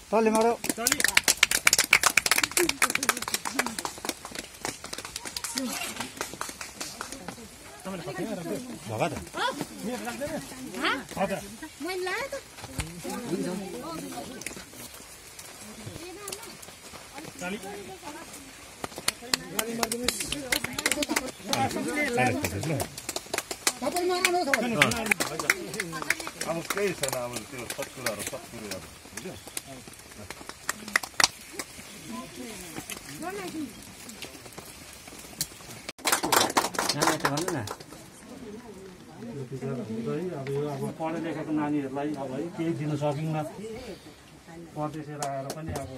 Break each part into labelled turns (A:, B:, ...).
A: Tali maro. Baga ta?
B: मैले लाए त
C: अब केही छैन अब त्यो सब कुराहरू सब कुरो अब बुझ्यो
D: अब पढे लेखेको नानीहरूलाई अब है केही दिन सकिन्न परदेशेर आएर पनि अब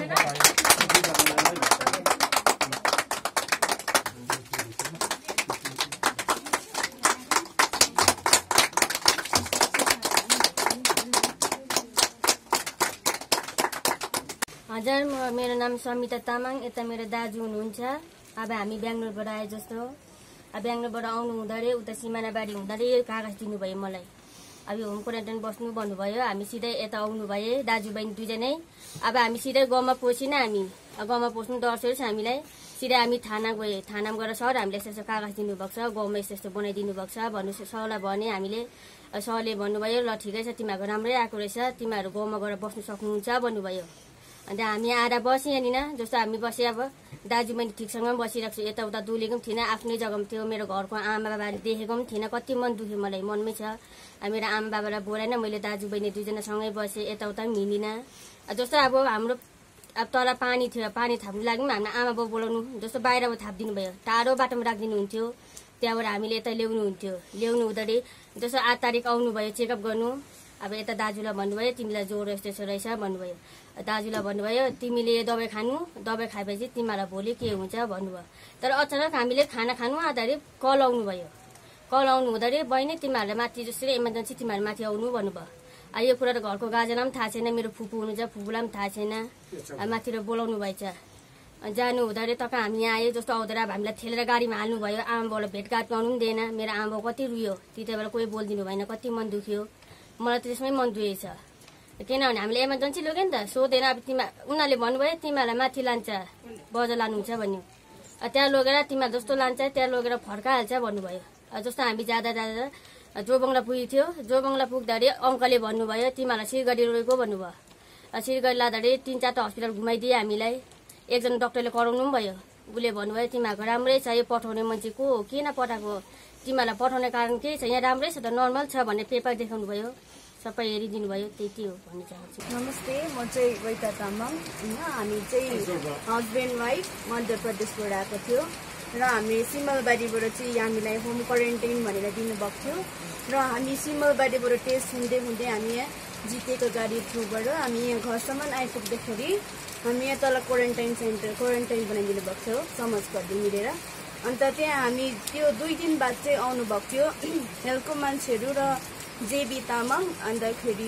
B: हजुर मेरो नाम समिता तामाङ यता मेरो दाजु हुनुहुन्छ अब हामी बेंगलोरबाट आए जस्तो अब बेंगलोरबाट आउनु हुँदै उता सिमानाबारी हुँदै कागज दिनुभयो मलाई अब यो होम क्वारेन्टाइन बस्नु भन्नुभयो हामी सिधै यता आउनु भए दाजुबहिनी दुईजनै अब हामी सिधै गाउँमा पसिन हामी गाउँमा पस्नु डर छ हामीलाई सिधै हामी थाना गए थानामा गएर सर हामीले यस्तो कागज दिनुभएको छ गाउँमा यस्तो बनाइदिनु भएको छ भन्नु सरलाई भने हामीले सरले भन्नुभयो ल ठिकै छ तिमीहरूको राम्रै आएको रहेछ तिमीहरू गाउँमा गएर बस्नु सक्नुहुन्छ भन्नुभयो अन्त हामी आएर बस्यौँ यहाँनिर जस्तो हामी बसेँ अब दाजु मैले ठिकसँग बसिरहेको छु यताउता डुलेको पनि थिएन आफ्नै जग्गामा थियो मेरो घरको आमा बाबाले देखेको पनि थिएन कति मन दुख्यो मलाई मनमै छ मेरो आमा बाबालाई बोलाएन मैले दाजु बहिनी दुईजना सँगै बसेँ यताउता पनि हिँडिनँ जस्तो अब हाम्रो अब तल पानी थियो पानी थाप्नु लागि पनि हाम्रो आमा बाउ बोलाउनु जस्तो बाहिरबाट थापिदिनु भयो टाढो बाटोमा राखिदिनु हुन्थ्यो त्यहाँबाट हामीले यता ल्याउनु हुन्थ्यो ल्याउनु हुँदाखेरि जस्तो 8 तारिक आउनुभयो चेकअप गर्नु अब यता दाजुलाई भन्नुभयो तिमीलाई ज्वरो यस्तो रहेछ भन्नुभयो दाजुलाई भन्नुभयो तिमीले दबाई खानु दबाई खाएपछि तिमीलाई भोलि के हुन्छ भन्नुभयो तर अचानक हामीले खाना खानु आँदाखेरि कल आउनु भयो कल आउनु हुँदाखेरि बहिनी तिमीहरूलाई माथि जसरी इमर्जेन्सी तिमीहरू माथि आउनु भन्नुभयो यो कुरा त घरको गाजेलाई पनि थाहा छैन मेरो फुपू हुनुहुन्छ फुपूलाई पनि थाहा छैन माथिबाट बोलाउनु भएछ जानु हुँदाखेरि तक हामी यहाँ आयो जस्तो आउँदा अब हामीलाई ठेलेर गाडीमा हाल्नुभयो आमा बाउलाई भेटघाट गर्नु पनि दिएन मेरो आमा बाउ कति रुयो त्यति बेला कोही बोलिदिनु भएन कति मन दुख्यो मलाई त त्यसमै मन दुखेछ किनभने हामीले इमर्जेन्सी लग्यो नि त सोधेन अब उनीहरूले भन्नुभयो तिमीहरूलाई माथि लान्छ बजार लानुहुन्छ भन्यो त्यहाँ लगेर तिमीहरू जस्तो लान्छ त्यहाँ लगेर फर्काइहाल्छ भन्नुभयो जस्तो हामी जाँदा जाँदा जोबङ्गला पुगेको थियो जोबङ्गला पुग्दाखेरि अङ्कलले भन्नुभयो तिमीहरूलाई सिलगढी लगेको भन्नुभयो सिलगढी लाँदाखेरि 3-4 हस्पिटल घुमाइदिए हामीलाई एकजना डाक्टरले कराउनु पनि भयो उसले भन्नुभयो तिमीहरूको राम्रै छ यो पठाउने मान्छे को हो किन पठाएको तिमीहरूलाई पठाउने कारण के छ यहाँ राम्रै छ त नर्मल छ भनेर पेपर देखाउनु भयो सबै हेरिदिनु भयो त्यति हो भन्न चाहन्छु
E: नमस्ते म चाहिँ वैता तामाङ हैन हामी चाहिँ हस्बेन्ड वाइफ मध्य प्रदेशबाट आएको थियो र हामी सिमलबारीबाट चाहिँ हामीलाई होम क्वारेन्टाइन भनेर दिनुभएको थियो र हामी सिमलबारीबाट टेस्ट हुँदै हुँदै हामी यहाँ जितेको गाडी थ्रुबाट हामी यहाँ घरसम्म आइपुग्दाखेरि हामी यहाँ तल क्वारेन्टाइन सेन्टर क्वारेन्टाइन बनाइदिनु भएको थियो समाजकर्मी मिलेर अन्त त्यहाँ हामी त्यो 2 दिन बाद चाहिँ आउनुभएको थियो हेल्थको मान्छेहरू र जेबी तामाङ अन्तखेरि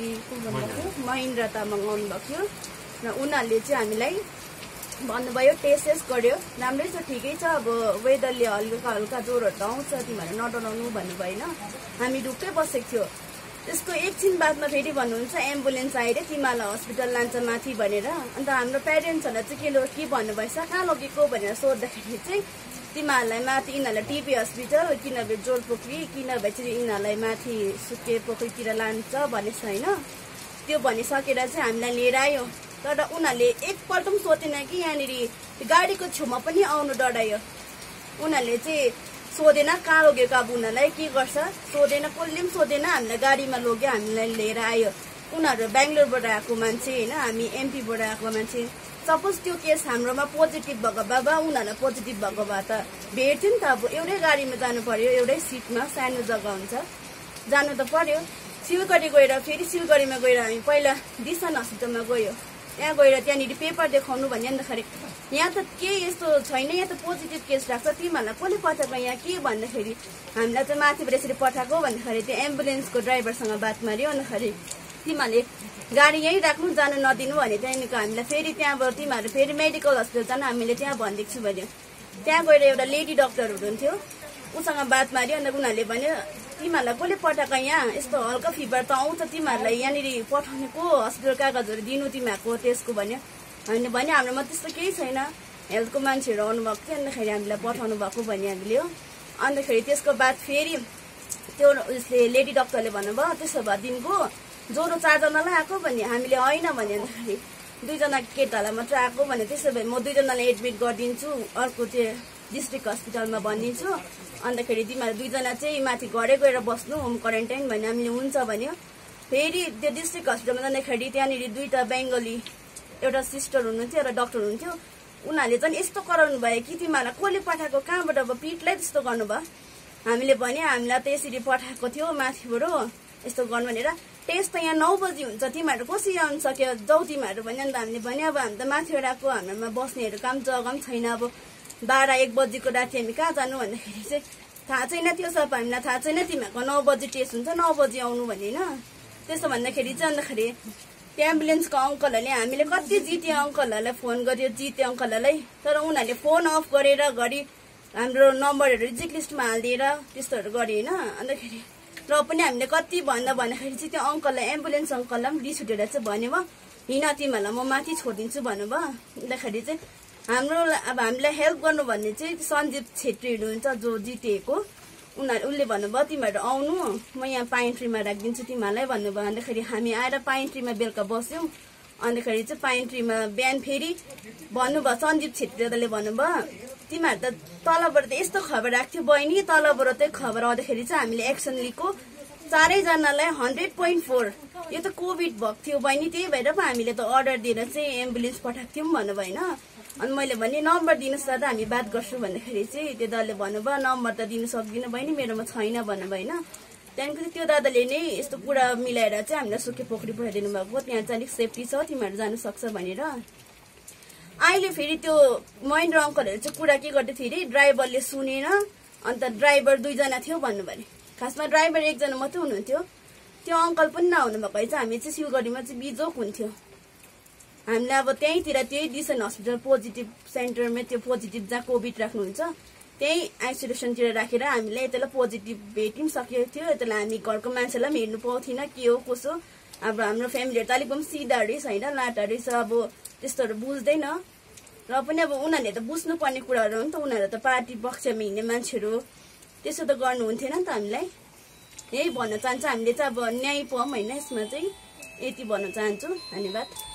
E: महेन्द्र तामाङ आउनुभएको थियो र उनीहरूले चाहिँ हामीलाई भन्नुभयो टेस्ट गर्यो राम्रै छ ठिकै छ अब वेदरले हल्का हल्का ज्वरोहरू त आउँछ तिमीहरू नडराउनु भन्नुभएन हामी ढुक्कै बसेको थियो त्यसको एकछिन बादमा फेरि भन्नुहुन्छ एम्बुलेन्स आएर तिमीलाई हस्पिटल लान्छ माथि भनेर अन्त हाम्रो प्यारेन्ट्सहरूलाई चाहिँ के भन्नुभएछ कहाँ लगेको भनेर सोद्धाखेरि चाहिँ तिमीहरूलाई माथि यिनीहरूलाई टिपी हस्पिटल कि नभए जोरपोखरी कि नभए चाहिँ यिनीहरूलाई माथि सुके पोखरीतिर लान्छ भनेछ होइन त्यो भनिसकेर चाहिँ हामीलाई लिएर आयो तर उनीहरूले एकपल्ट पनि सोधेन कि यहाँनिर गाडीको छेउमा पनि आउनु डरायो उनीहरूले चाहिँ सोधेन कहाँ लगेको अब उनीहरूलाई के गर्छ सोधेन कसले पनि सोधेन हामीलाई गाडीमा लग्यो हामीलाई लिएर आयो उनीहरू बेंगलोरबाट आएको मान्छे होइन हामी एमपीबाट आएको मान्छे सपोज त्यो केस हाम्रोमा पोजिटिभ भएको बाबा उनीहरूलाई पोजिटिभ भएको भए त भेट्थ्यो नि त अब एउटै गाडीमा जानु पर्यो एउटै सिटमा सानो जग्गा हुन्छ जानु त पर्यो सिलगढी गएर फेरि सिलगढीमा गएर हामी पहिला दिसन हस्पिटलमा गयो त्यहाँ गएर त्यहाँनिर पेपर देखाउनु भन्यो अन्तखेरि यहाँ त के यस्तो छैन यहाँ त पोजिटिभ केस राख्छ तिमीहरूलाई कसले पठाएको यहाँ के भन्दाखेरि हामीलाई चाहिँ माथिबाट यसरी पठाएको भन्दाखेरि त्यो एम्बुलेन्सको ड्राइभरसँग बात मार्यो अन्तखेरि तिमीहरूले गाडी यहीँ राख्नु जानु नदिनु भने त्यहाँदेखिको हामीलाई फेरि त्यहाँबाट तिमीहरू फेरि मेडिकल हस्पिटल जानु हामीले त्यहाँ भनिदिएको छु भन्यो त्यहाँ गएर एउटा लेडी डक्टर हुनुहुन्थ्यो उसँग बात मार्यो अन्त उनीहरूले भन्यो तिमीहरूलाई कसले पठाएको यहाँ यस्तो हल्का फिभर त आउँछ तिमीहरूलाई यहाँनिर पठाउने को हस्पिटल कागजहरू दिनु तिमीहरूको त्यसको भन्यो हामीले भने हाम्रोमा त्यस्तो केही छैन हेल्थको मान्छेहरू आउनुभएको थियो अन्तखेरि हामीलाई पठाउनु भएको भन्यो हामीले हो अन्तखेरि त्यसको बाद फेरि त्यो उसले लेडी डक्टरले भन्नुभयो त्यसो भए दिनको ज्वरो 4 जनालाई आएको भन्यो हामीले होइन भन्यो अन्तखेरि 2 जना केटालाई मात्र आएको भने त्यसो भए म 2 जनालाई एडमिट गरिदिन्छु अर्को त्यो डिस्ट्रिक्ट हस्पिटलमा भनिदिन्छु अन्तखेरि तिमीहरू 2 जना चाहिँ माथि घरै गएर बस्नु होम क्वारेन्टाइन भन्यो हामीले हुन्छ भन्यो फेरि त्यो डिस्ट्रिक्ट हस्पिटलमा जाँदाखेरि त्यहाँनिर 2टा बेङ्गली एउटा सिस्टर हुनुहुन्थ्यो एउटा डक्टर हुनुहुन्थ्यो उनीहरूले चाहिँ यस्तो कराउनु भयो कि तिमीहरूलाई कसले पठाएको कहाँबाट अब पिटलाई त्यस्तो गर्नुभयो हामीले भने हामीलाई त यसरी पठाएको थियो माथिबाट यस्तो गर्नु भनेर टेस्ट त यहाँ 9 बजी हुन्छ तिमीहरू कसरी आउनु सक्यो जाउ तिमीहरू भन्यो अन्त हामीले भने अब हामी त माथिबाट आएको हाम्रोमा बस्नेहरू काम जग्गा पनि छैन अब 12-1 बजीको राति हामी कहाँ जानु भन्दाखेरि चाहिँ थाहा छैन त्यो सब हामीलाई थाहा छैन तिमीहरूको 9 बजी टेस्ट हुन्छ 9 बजी आउनु भने होइन त्यसो भन्दाखेरि चाहिँ अन्तखेरि त्यो एम्बुलेन्सको अङ्कलहरूले हामीले कति जिते अङ्कलहरूलाई फोन गर्यो जिते अङ्कलहरूलाई तर उनीहरूले फोन अफ गरेर घरि हाम्रो नम्बरहरू रिजेक्ट लिस्टमा हालिदिएर त्यस्तोहरू गर्यो होइन अन्तखेरि र पनि हामीले कति भन्दाखेरि चाहिँ त्यो अङ्कललाई एम्बुलेन्स अङ्कललाई पनि रिस उठेर चाहिँ भन्यो हिँड तिमीहरूलाई म माथि छोडिदिन्छु भन्नुभयो अन्तखेरि चाहिँ हाम्रो अब हामीलाई हेल्प गर्नु भन्ने चाहिँ सञ्जीव छेत्री हुनुहुन्छ जो जितेको उसले भन्नुभयो तिमीहरू आउनु म यहाँ पाइन ट्रीमा राखिदिन्छु तिमीहरूलाई भन्नुभयो अन्तखेरि हामी आएर पाइन ट्रीमा बेलुका बस्यौँ अन्तखेरि चाहिँ पाइन ट्रीमा बिहान फेरि भन्नुभयो सञ्जीव छेत्री दादाले भन्नुभयो तिमीहरू त तलबाट त यस्तो खबर राख्थ्यो बहिनी तलबाट चाहिँ खबर आउँदाखेरि चाहिँ हामीले एक्सन लिएको 4 जनालाई 100.4 यो त कोभिड भएको थियो बहिनी त्यही भएर पो हामीले त अर्डर दिएर चाहिँ एम्बुलेन्स पठाएको थियौँ भन्नुभयो होइन अनि मैले भने नम्बर दिनुहोस् दादा हामी बात गर्छौँ भन्दाखेरि चाहिँ त्यो दादाले भन्नुभयो नम्बर त दिनु सक्दिनँ बहिनी मेरोमा छैन भन्नुभयो होइन त्यहाँदेखि त्यो दादाले नै यस्तो कुरा मिलाएर चाहिँ हामीलाई सुके पोखरी पठाइदिनु भएको त्यहाँ चाहिँ अलिक सेफ्टी छ तिमीहरू जानु सक्छ भनेर अहिले फेरि त्यो महेन्द्र अङ्कलहरू चाहिँ कुरा के गर्दै थियो अरे ड्राइभरले सुनेन अन्त ड्राइभर 2 जना थियो भन्नु भने खासमा ड्राइभर 1 जना मात्रै हुनुहुन्थ्यो त्यो अङ्कल पनि नहुनु भएको है चाहिँ हामी चाहिँ सिलगढीमा चाहिँ बिजोक हुन्थ्यो हामीले अब त्यहीँतिर त्यही डिसन हस्पिटल पोजिटिभ सेन्टरमा त्यो पोजिटिभ जहाँ कोभिड राख्नुहुन्छ त्यही आइसोलेसनतिर राखेर हामीले यतालाई पोजिटिभ भेट्यौँ सकेको थियो यतालाई हामी घरको मान्छेलाई पनि हेर्नु पाउँथेन के हो कसो अब हाम्रो फ्यामिलीहरू त अलिक पनि सिधा रहेछ होइन लाटा रहेछ अब त्यस्तोहरू बुझ्दैन र पनि अब उनीहरूले त बुझ्नुपर्ने कुराहरू हो नि त उनीहरू त पार्टी पक्षमा हिँड्ने मान्छेहरू त्यसो त गर्नुहुन्थेन नि त हामीलाई यही भन्न चाहन्छु हामीले चाहिँ अब न्याय पाऊँ होइन यसमा चाहिँ यति भन्न चाहन्छु धन्यवाद।